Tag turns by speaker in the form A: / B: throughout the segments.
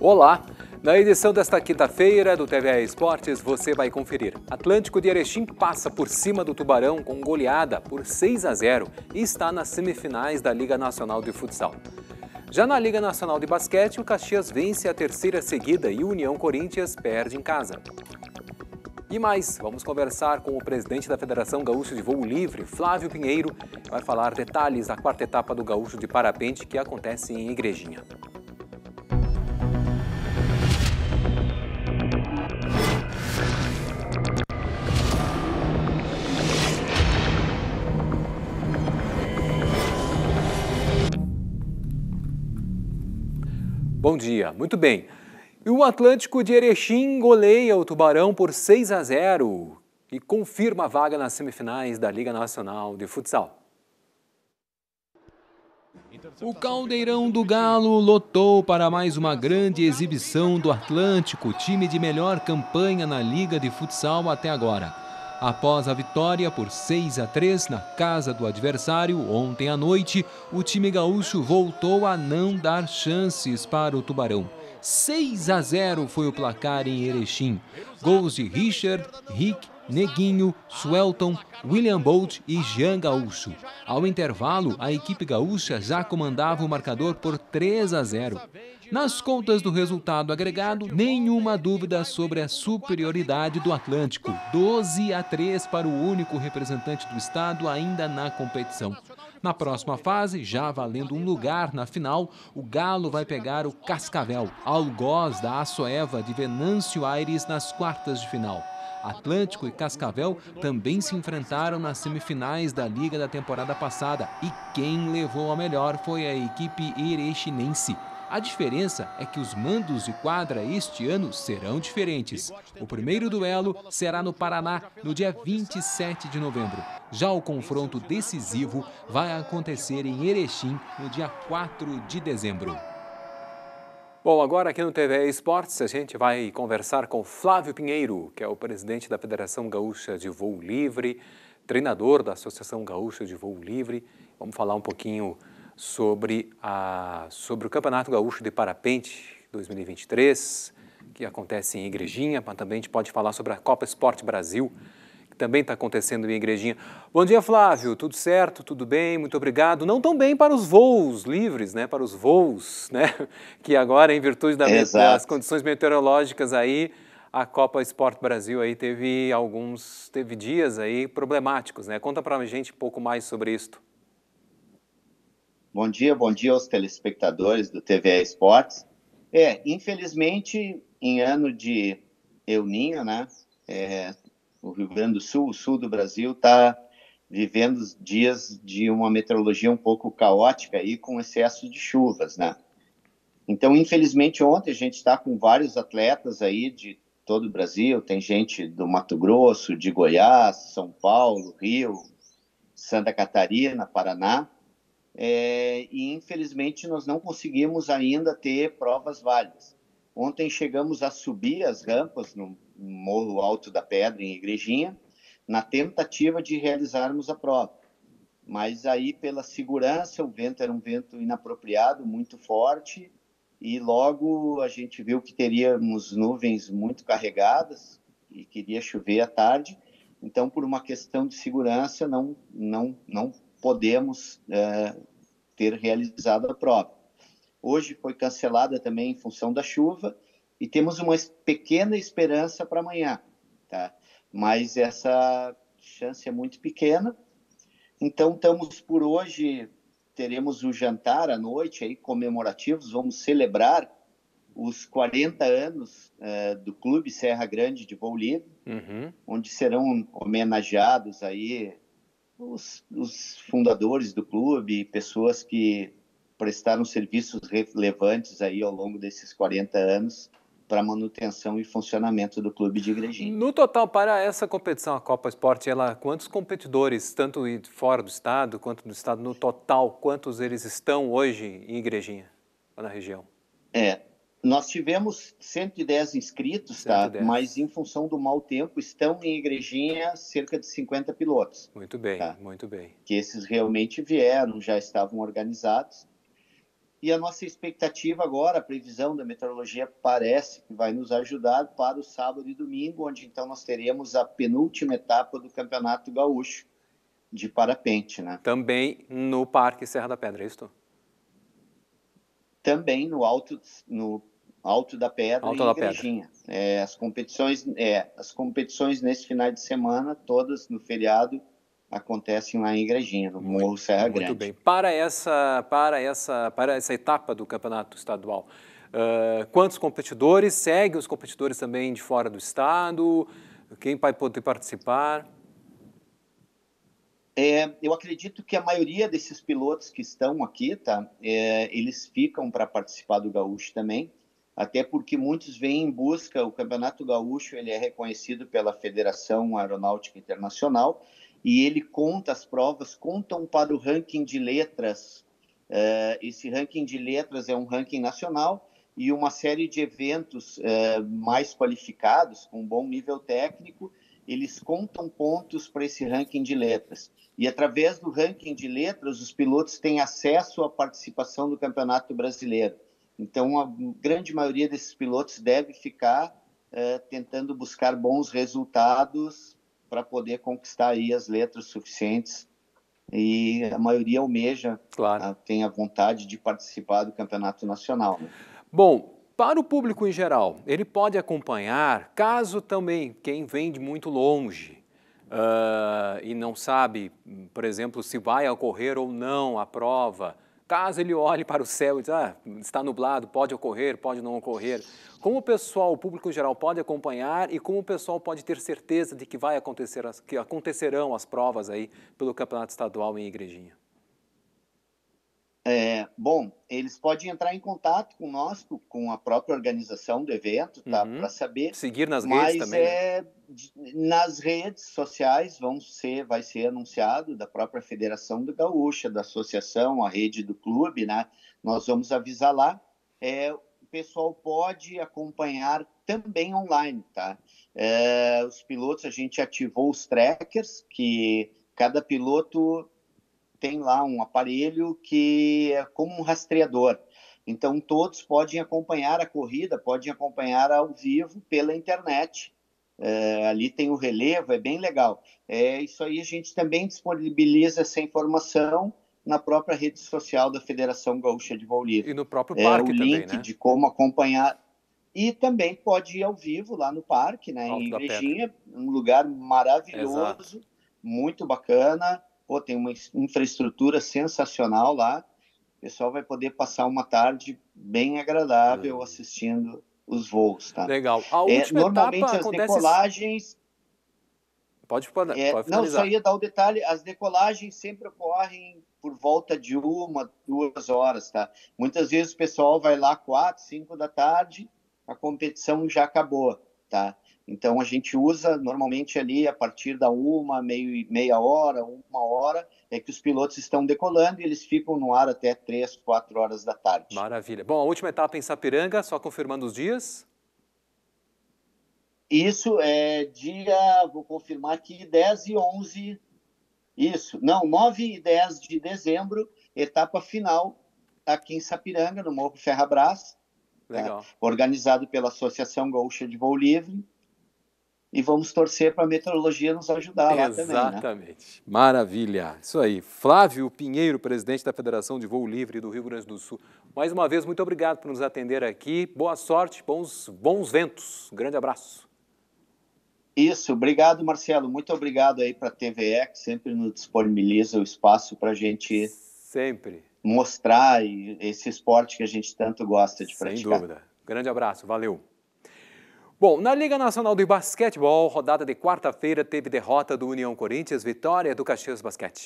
A: Olá! Na edição desta quinta-feira do TVE Esportes, você vai conferir. Atlântico de Erechim passa por cima do Tubarão com goleada por 6-0 e está nas semifinais da Liga Nacional de Futsal. Já na Liga Nacional de Basquete, o Caxias vence a terceira seguida e o União Corinthians perde em casa. E mais, vamos conversar com o presidente da Federação Gaúcha de Voo Livre, Flávio Pinheiro, que vai falar detalhes da quarta etapa do Gaúcho de Parapente que acontece em Igrejinha. Bom dia, muito bem. E o Atlântico de Erechim goleia o Tubarão por 6-0 e confirma a vaga nas semifinais da Liga Nacional de Futsal. O Caldeirão do Galo lotou para mais uma grande exibição do Atlântico, time de melhor campanha na Liga de Futsal até agora. Após a vitória por 6-3 na casa do adversário ontem à noite, o time gaúcho voltou a não dar chances para o Tubarão. 6-0 foi o placar em Erechim. Gols de Richard, Rick, Neguinho, Swelton, William Bolt e Jean Gaúcho. Ao intervalo, a equipe gaúcha já comandava o marcador por 3-0. Nas contas do resultado agregado, nenhuma dúvida sobre a superioridade do Atlântico. 12-3 para o único representante do estado ainda na competição. Na próxima fase, já valendo um lugar na final, o Galo vai pegar o Cascavel, algoz da Açoeva de Venâncio Aires nas quartas de final. Atlântico e Cascavel também se enfrentaram nas semifinais da Liga da temporada passada e quem levou a melhor foi a equipe erechinense. A diferença é que os mandos de quadra este ano serão diferentes. O primeiro duelo será no Paraná, no dia 27 de novembro. Já o confronto decisivo vai acontecer em Erechim, no dia 4 de dezembro. Bom, agora aqui no TVE Esportes a gente vai conversar com Flávio Pinheiro, que é o presidente da Federação Gaúcha de Voo Livre, treinador da Associação Gaúcha de Voo Livre. Vamos falar um pouquinho sobre o Campeonato Gaúcho de Parapente 2023, que acontece em Igrejinha, mas também a gente pode falar sobre a Copa Esporte Brasil, que também está acontecendo em Igrejinha. Bom dia, Flávio. Tudo certo? Tudo bem? Muito obrigado. Não tão bem para os voos livres, né? Para os voos, né? Que agora, em virtude das condições meteorológicas aí, a Copa Esporte Brasil aí teve dias aí problemáticos, né? Conta para a gente um pouco mais sobre isso.
B: Bom dia aos telespectadores do TVE Esportes. Infelizmente, em ano de El Niño, né? O Rio Grande do Sul, o sul do Brasil, está vivendo dias de uma meteorologia um pouco caótica aí, com excesso de chuvas, né? Então, infelizmente, ontem a gente está com vários atletas aí de todo o Brasil. Tem gente do Mato Grosso, de Goiás, São Paulo, Rio, Santa Catarina, Paraná. E infelizmente nós não conseguimos ainda ter provas válidas. Ontem chegamos a subir as rampas no Morro Alto da Pedra, em Igrejinha, na tentativa de realizarmos a prova. Mas aí, pela segurança, o vento era um vento inapropriado, muito forte, e logo a gente viu que teríamos nuvens muito carregadas e queria chover à tarde. Então, por uma questão de segurança, não podemos ter realizado a prova. Hoje foi cancelada também em função da chuva e temos uma pequena esperança para amanhã, tá? Mas essa chance é muito pequena. Então, por hoje, teremos o jantar à noite aí, comemorativos, vamos celebrar os 40 anos do Clube Serra Grande de Voo Livre, onde serão homenageados aí os fundadores do clube, pessoas que prestaram serviços relevantes aí ao longo desses 40 anos para a manutenção e funcionamento do clube de Igrejinha.
A: No total, para essa competição, a Copa Esporte, quantos competidores, tanto fora do estado quanto do estado, no total, quantos eles estão hoje em Igrejinha, na região?
B: Nós tivemos 110 inscritos, 110. Tá? Mas em função do mau tempo, estão em Igrejinha cerca de 50 pilotos.
A: Muito bem,
B: tá?
A: Muito bem.
B: Que esses realmente vieram, já estavam organizados. E a nossa expectativa agora, a previsão da meteorologia parece que vai nos ajudar para o sábado e domingo, onde então nós teremos a penúltima etapa do Campeonato Gaúcho de parapente, né?
A: Também no Parque Serra da Pedra, é isso?
B: Também no Alto da Pedra
A: Alto
B: e
A: da
B: Igrejinha. As competições nesse final de semana, todas no feriado, acontecem lá em Igrejinha, no Morro Serra Grande.
A: Muito bem. Para essa etapa do campeonato estadual, quantos competidores? Segue os competidores também de fora do estado? Quem vai poder participar?
B: Eu acredito que a maioria desses pilotos que estão aqui, tá? Eles ficam para participar do Gaúcho também, até porque muitos vêm em busca. O Campeonato Gaúcho ele é reconhecido pela Federação Aeronáutica Internacional e ele as provas contam para o ranking de letras. Esse ranking de letras é um ranking nacional e uma série de eventos mais qualificados, com bom nível técnico, eles contam pontos para esse ranking de letras. E através do ranking de letras, os pilotos têm acesso à participação do Campeonato Brasileiro. Então, a grande maioria desses pilotos deve ficar tentando buscar bons resultados para poder conquistar aí as letras suficientes. E a maioria almeja,
A: claro,
B: tem a vontade de participar do Campeonato Nacional, né?
A: Bom, para o público em geral, ele pode acompanhar, caso também quem vem de muito longe e não sabe, por exemplo, se vai ocorrer ou não a prova, caso ele olhe para o céu e diz, está nublado, pode ocorrer, pode não ocorrer. Como o pessoal, o público em geral pode acompanhar e como o pessoal pode ter certeza de que que acontecerão as provas aí pelo Campeonato Estadual em Igrejinha?
B: Bom, eles podem entrar em contato conosco, com a própria organização do evento, tá? Para saber.
A: Seguir nas redes também, né?
B: Nas redes sociais vai ser anunciado da própria Federação do Gaúcha, da associação, a rede do clube, né? Nós vamos avisar lá. O pessoal pode acompanhar também online, tá? Os pilotos, a gente ativou os trackers, que cada piloto tem lá um aparelho que é como um rastreador. Então, todos podem acompanhar a corrida, podem acompanhar ao vivo pela internet. Ali tem o relevo, é bem legal. Isso aí a gente também disponibiliza essa informação na própria rede social da Federação Gaúcha de Voo Livre.
A: E no próprio parque
B: o
A: também,
B: link
A: né?
B: de como acompanhar. E também pode ir ao vivo lá no parque, né? Em Igrejinha, um lugar maravilhoso,
A: exato,
B: muito bacana. Tem uma infraestrutura sensacional lá. O pessoal vai poder passar uma tarde bem agradável assistindo os voos, tá?
A: Legal. A última
B: normalmente
A: etapa
B: as
A: acontece...
B: decolagens...
A: Pode
B: não,
A: finalizar.
B: só ia dar o detalhe, as decolagens sempre ocorrem por volta de 1-2 horas, tá? Muitas vezes o pessoal vai lá 4, 5 da tarde, a competição já acabou, tá? Então, a gente usa normalmente ali a partir da meia hora, 1 hora, que os pilotos estão decolando e eles ficam no ar até 3, 4 horas da tarde.
A: Maravilha. Bom, a última etapa em Sapiranga, só confirmando os dias?
B: Isso vou confirmar aqui, 10 e 11, 9 e 10 de dezembro, etapa final aqui em Sapiranga, no Morro Ferrabras.
A: Legal.
B: Tá? Organizado pela Associação Gaúcha de Voo Livre. E vamos torcer para a meteorologia nos ajudar lá também, né?
A: Exatamente. Maravilha. Isso aí. Flávio Pinheiro, presidente da Federação de Voo Livre do Rio Grande do Sul. Mais uma vez, muito obrigado por nos atender aqui. Boa sorte, bons ventos. Um grande abraço.
B: Isso. Obrigado, Marcelo. Muito obrigado aí para a TVE, que sempre nos disponibiliza o espaço para a gente mostrar esse esporte que a gente tanto gosta de praticar.
A: Sem dúvida. Grande abraço. Valeu. Bom, na Liga Nacional de Basquetebol, rodada de quarta-feira teve derrota do União Corinthians, vitória do Caxias Basquete.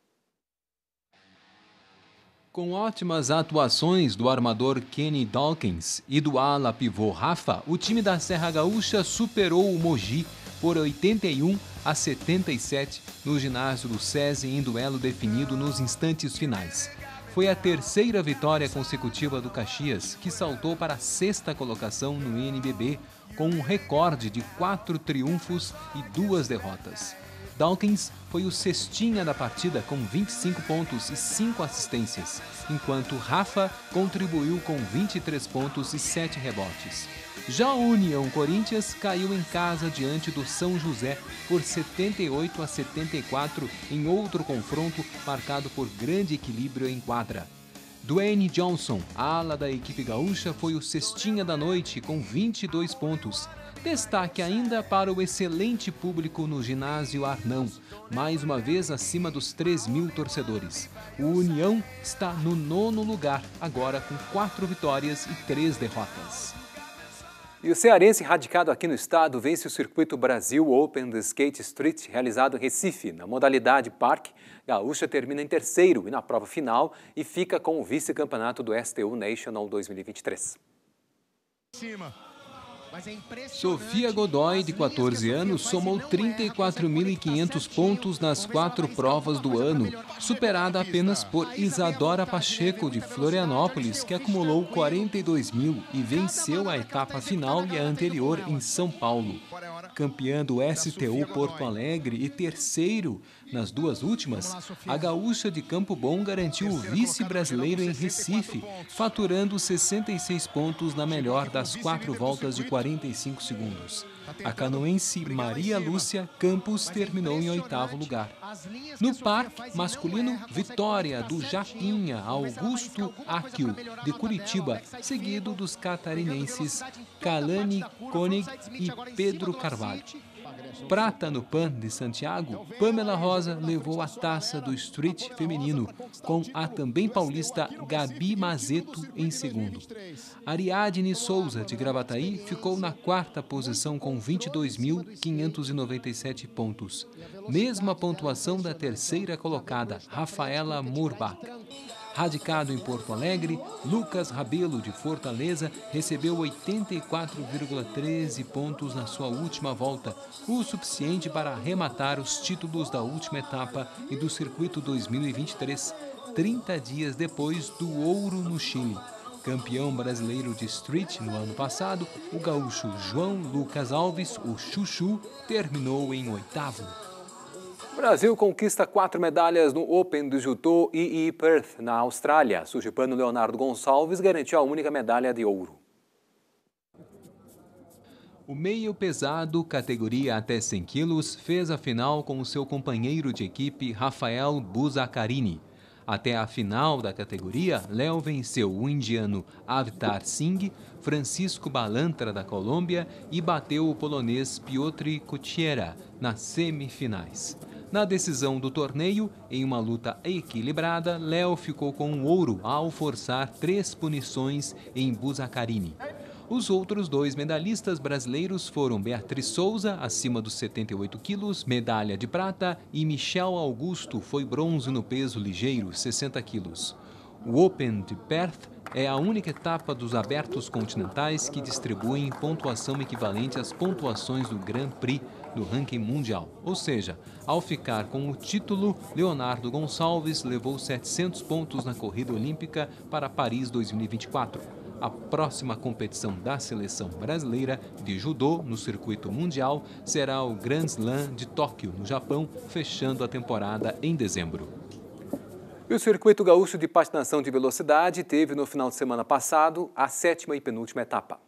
C: Com ótimas atuações do armador Kenny Dawkins e do ala pivô Rafa, o time da Serra Gaúcha superou o Mogi por 81-77 no ginásio do SESI em duelo definido nos instantes finais. Foi a terceira vitória consecutiva do Caxias, que saltou para a 6ª colocação no NBB, com um recorde de 4 triunfos e 2 derrotas.
A: Dawkins foi o cestinha da partida com 25 pontos e 5 assistências, enquanto Rafa contribuiu com 23 pontos e 7 rebotes. Já o União Corinthians caiu em casa diante do São José por 78-74 em outro confronto marcado por grande equilíbrio em quadra. Dwayne Johnson, ala da equipe gaúcha, foi o cestinha da noite com 22 pontos. Destaque ainda para o excelente público no ginásio Arnão, mais uma vez acima dos 3.000 torcedores. O União está no 9º lugar, agora com 4 vitórias e 3 derrotas.
C: E o cearense radicado aqui no estado vence o Circuito Brasil Open de Skate Street, realizado em Recife, na modalidade Parque. Gaúcha termina em terceiro e na prova final e fica com o vice-campeonato do STU National 2023.
A: Sofia Godoy, de 14 anos, somou 34.500 pontos nas 4 provas do ano, superada apenas por Isadora Pacheco, de Florianópolis, que acumulou 42.000 e venceu a etapa final e a anterior em São Paulo. Campeã do STU Porto Alegre e terceiro nas 2 últimas, a gaúcha de Campo Bom garantiu o vice-brasileiro em Recife, faturando 66 pontos na melhor das 4 voltas de 45 segundos. A canoense Maria Lúcia Campos terminou em 8º lugar. No par masculino, vitória do Japinha Augusto Akio, de Curitiba, seguido dos catarinenses Kalani Koenig e Pedro Carvalho. Prata no PAN de Santiago, Pamela Rosa levou a taça do Street feminino, com a também paulista Gabi Mazeto em segundo. Ariadne Souza, de Gravataí, ficou na 4ª posição com 22.597 pontos. Mesma pontuação da terceira colocada, Rafaela Murbach. Radicado em Porto Alegre, Lucas Rabelo, de Fortaleza, recebeu 84,13 pontos na sua última volta, o suficiente para arrematar os títulos da última etapa e do Circuito 2023, 30 dias depois do ouro no Chile. Campeão brasileiro de Street no ano passado, o gaúcho João Lucas Alves, o Chuchu, terminou em 8º.
C: O Brasil conquista 4 medalhas no Open do Judô e Perth, na Austrália. Sergipano Leonardo Gonçalves garantiu a única medalha de ouro.
A: O meio pesado, categoria até 100 quilos, fez a final com o seu companheiro de equipe, Rafael Buzacarini. Até a final da categoria, Léo venceu o indiano Avtar Singh, Francisco Balantra, da Colômbia, e bateu o polonês Piotr Kuciera nas semifinais. Na decisão do torneio, em uma luta equilibrada, Léo ficou com o ouro ao forçar 3 punições em Buzacarini. Os outros 2 medalhistas brasileiros foram Beatriz Souza, acima dos 78 quilos, medalha de prata, e Michel Augusto foi bronze no peso ligeiro, 60 quilos. O Open de Perth é a única etapa dos abertos continentais que distribuem pontuação equivalente às pontuações do Grand Prix do ranking mundial. Ou seja, ao ficar com o título, Leonardo Gonçalves levou 700 pontos na corrida olímpica para Paris 2024. A próxima competição da seleção brasileira de judô no circuito mundial será o Grand Slam de Tóquio, no Japão, fechando a temporada em dezembro.
C: E o Circuito Gaúcho de Patinação de Velocidade teve no final de semana passado a 7ª e penúltima etapa.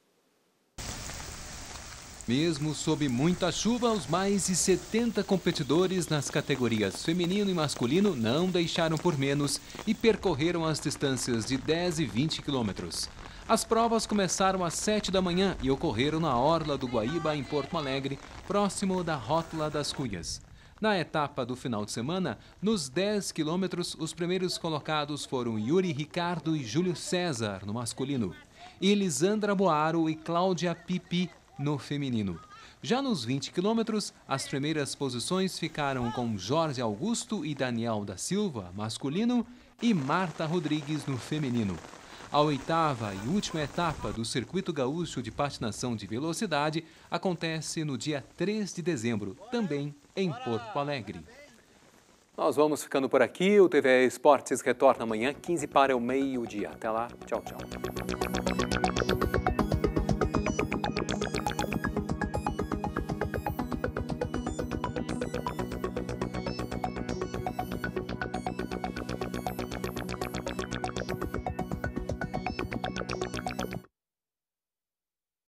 A: Mesmo sob muita chuva, os mais de 70 competidores nas categorias feminino e masculino não deixaram por menos e percorreram as distâncias de 10 e 20 quilômetros. As provas começaram às 7 da manhã e ocorreram na Orla do Guaíba, em Porto Alegre, próximo da Rótula das Cunhas. Na etapa do final de semana, nos 10 quilômetros, os primeiros colocados foram Yuri Ricardo e Júlio César, no masculino, e Elisandra Boaro e Cláudia Pipi, no feminino. Já nos 20 quilômetros, as primeiras posições ficaram com Jorge Augusto e Daniel da Silva, masculino, e Marta Rodrigues, no feminino. A 8ª e última etapa do Circuito Gaúcho de Patinação de Velocidade acontece no dia 3 de dezembro, também em Porto Alegre.
C: Nós vamos ficando por aqui. O TVE Esportes retorna amanhã, 15 para o meio-dia. Até lá. Tchau, tchau.